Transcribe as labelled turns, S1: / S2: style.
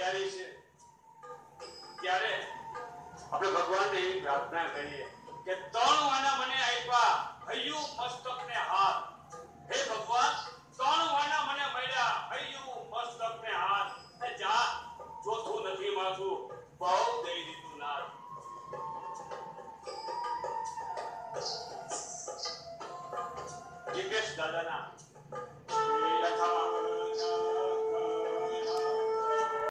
S1: આવી છે ત્યારે આપણે ભગવાનને એવી પ્રાર્થના કરીએ કે 3 વાના મને આપ્યા હૈયું મસ્તક ને હાથ. હે ભગવાન 3 વાના મને મળ્યા હૈયું મસ્તક ને હાથ. એ જા ચોથું નથી માથું બહુ દઈ દીધું નાથ. જીગેશ દાદાના